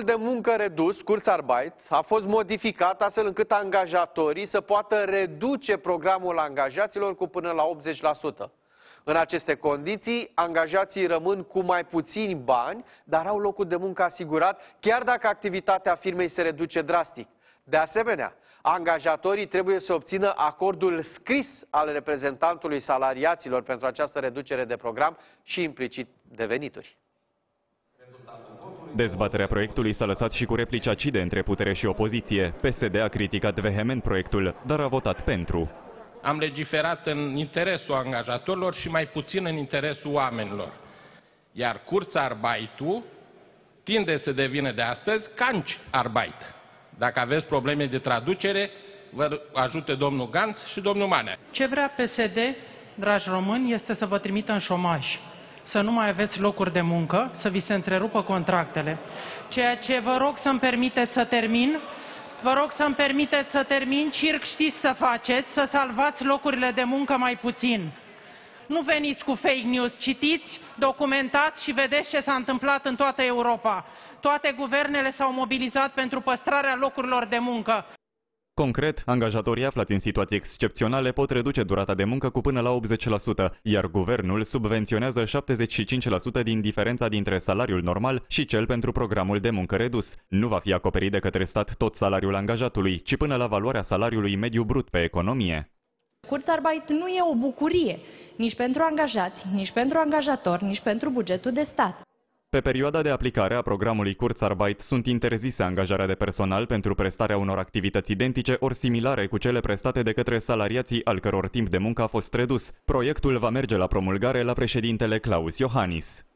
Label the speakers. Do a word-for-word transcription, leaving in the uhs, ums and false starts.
Speaker 1: Programul de muncă redus, Kurzarbeit, a fost modificat astfel încât angajatorii să poată reduce programul angajaților cu până la optzeci la sută. În aceste condiții, angajații rămân cu mai puțini bani, dar au locul de muncă asigurat, chiar dacă activitatea firmei se reduce drastic. De asemenea, angajatorii trebuie să obțină acordul scris al reprezentantului salariaților pentru această reducere de program și implicit de venituri.
Speaker 2: Dezbaterea proiectului s-a lăsat și cu replici acide între putere și opoziție. P S D a criticat vehement proiectul, dar a votat pentru.
Speaker 3: Am legiferat în interesul angajatorilor și mai puțin în interesul oamenilor. Iar Kurzarbeitul tinde să devină de astăzi Kantarbeit. Dacă aveți probleme de traducere, vă ajute domnul Ganz și domnul Manea.
Speaker 4: Ce vrea P S D, dragi români, este să vă trimită în șomaj, să nu mai aveți locuri de muncă, să vi se întrerupă contractele. Ceea ce vă rog să-mi permiteți să termin, vă rog să-mi permiteți să termin, circ știți să faceți, să salvați locurile de muncă mai puțin. Nu veniți cu fake news, citiți, documentați și vedeți ce s-a întâmplat în toată Europa. Toate guvernele s-au mobilizat pentru păstrarea locurilor de muncă.
Speaker 2: Concret, angajatorii aflați în situații excepționale pot reduce durata de muncă cu până la optzeci la sută, iar guvernul subvenționează șaptezeci și cinci la sută din diferența dintre salariul normal și cel pentru programul de muncă redus. Nu va fi acoperit de către stat tot salariul angajatului, ci până la valoarea salariului mediu brut pe economie.
Speaker 5: Kurzarbeit nu e o bucurie, nici pentru angajați, nici pentru angajatori, nici pentru bugetul de stat.
Speaker 2: Pe perioada de aplicare a programului Kurzarbeit sunt interzise angajarea de personal pentru prestarea unor activități identice ori similare cu cele prestate de către salariații al căror timp de muncă a fost redus. Proiectul va merge la promulgare la președintele Klaus Iohannis.